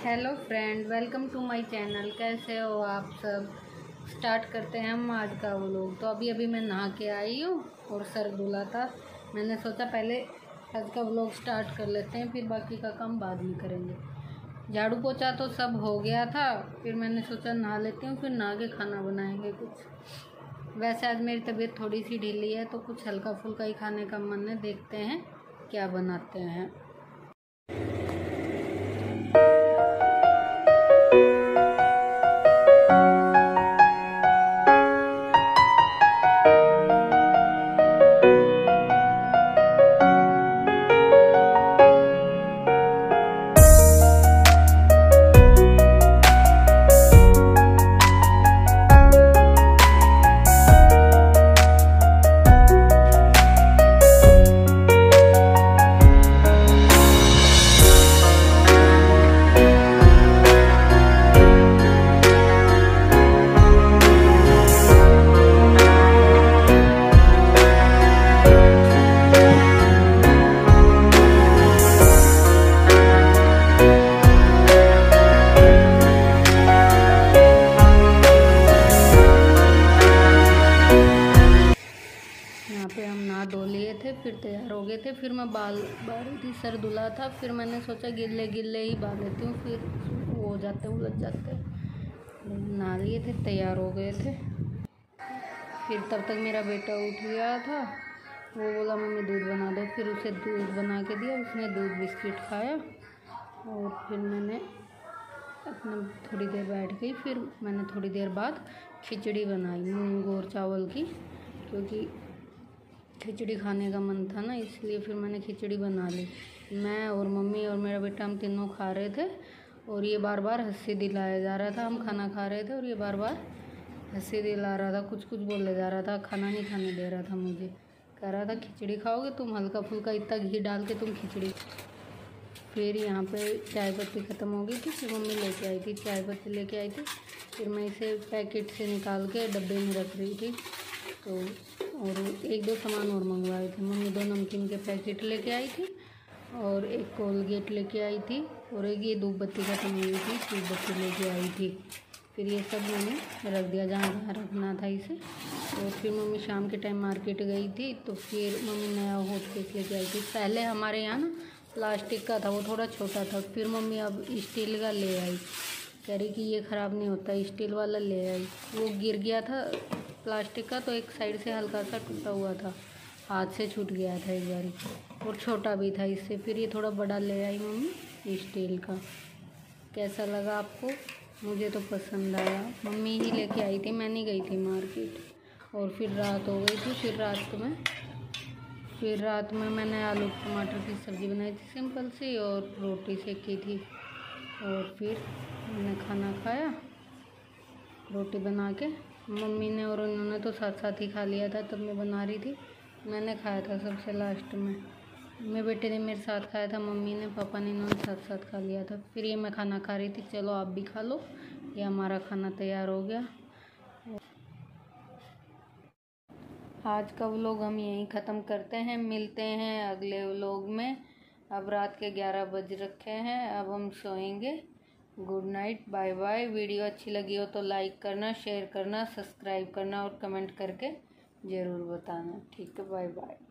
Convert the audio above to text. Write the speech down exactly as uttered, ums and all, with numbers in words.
Hello friend, welcome to my channel. कैसे हो आप सब। स्टार्ट करते हैं हम आज का व्लॉग। तो अभी अभी मैं नहा के आई हूँ और सर धुला था। मैंने सोचा पहले आज का व्लॉग स्टार्ट कर लेते हैं, फिर बाकी का काम बाद में करेंगे। झाड़ू पोछा तो सब हो गया था, फिर मैंने सोचा नहा लेती हूँ, फिर नहा के खाना बनाएंगे कुछ। वैसे आज मेरी तबीयत थोड़ी सी ढीली है तो कुछ हल्का फुल्का ही खाने का मन है। देखते हैं क्या बनाते हैं। यहाँ पे हम नहा धो लिए थे, फिर तैयार हो गए थे। फिर मैं बाल बाल थी, सर धुला था। फिर मैंने सोचा गिल्ले गिल्ले ही बाल लेती हूँ, फिर वो हो जाते उलझ जाते। नहा लिए थे, तैयार हो गए थे। फिर तब तक मेरा बेटा उठ गया था। वो बोला मम्मी दूध बना दो, फिर उसे दूध बना के दिया। उसने दूध बिस्किट खाया और फिर मैंने अपना थोड़ी देर बैठ गई। फिर मैंने थोड़ी देर बाद खिचड़ी बनाई मूंग और चावल की, क्योंकि खिचड़ी खाने का मन था ना, इसलिए फिर मैंने खिचड़ी बना ली। मैं और मम्मी और मेरा बेटा हम तीनों खा रहे थे और ये बार बार हंसी दिलाया जा रहा था। हम खाना खा रहे थे और ये बार बार हंसी दिला रहा था, कुछ कुछ बोले जा रहा था। खाना नहीं खाने दे रहा था मुझे, कह रहा था खिचड़ी खाओगे तुम, हल्का फुल्का इतना घी डाल के तुम खिचड़ी। फिर यहाँ पे चाय पत्ती ख़त्म हो गई थी, फिर मम्मी लेके आई थी चाय पत्ती लेके आई थी। फिर मैं इसे पैकेट से निकाल के डब्बे में रख रही थी। तो और एक दो सामान और मंगवाए थे। मम्मी दो नमकीन के पैकेट लेके आई थी और एक कोलगेट लेके आई थी और एक ये धूप बत्ती खत्म हुई थी, धूप बत्ती लेके आई थी। फिर ये सब मैंने रख दिया जहाँ जहाँ रखना था इसे। और फिर मम्मी शाम के टाइम मार्केट गई थी, तो फिर मम्मी नया हॉट केस लेके आई थी। पहले हमारे यहाँ ना प्लास्टिक का था, वो थोड़ा छोटा था। फिर मम्मी अब स्टील का ले आई, कह रही कि ये ख़राब नहीं होता, स्टील वाला ले आई। वो गिर गया था प्लास्टिक का, तो एक साइड से हल्का सा टूटा हुआ था, हाथ से छूट गया था एक बारी, और छोटा भी था इससे। फिर ये थोड़ा बड़ा ले आई मम्मी स्टील का। कैसा लगा आपको? मुझे तो पसंद आया। मम्मी ही लेके आई थी, मैं नहीं गई थी मार्केट। और फिर रात हो गई थी। फिर रात में फिर रात में मैंने आलू टमाटर की सब्ज़ी बनाई थी सिंपल सी, और रोटी सेकी थी। और फिर मैंने खाना खाया रोटी बना के। मम्मी ने और उन्होंने तो साथ साथ ही खा लिया था, तब मैं बना रही थी। मैंने खाया था सबसे लास्ट में। मेरे बेटे ने मेरे साथ खाया था, मम्मी ने पापा ने इन्होंने साथ साथ खा लिया था। फिर ये मैं खाना खा रही थी। चलो आप भी खा लो, ये हमारा खाना तैयार हो गया। आज का व्लॉग हम यहीं ख़त्म करते हैं, मिलते हैं अगले व्लॉग में। अब रात के ग्यारह बज रखे हैं, अब हम सोएंगे। Good night, bye bye. Video अच्छी लगी हो तो लाइक करना, शेयर करना, सब्सक्राइब करना और कमेंट करके ज़रूर बताना। ठीक है, बाय बाय।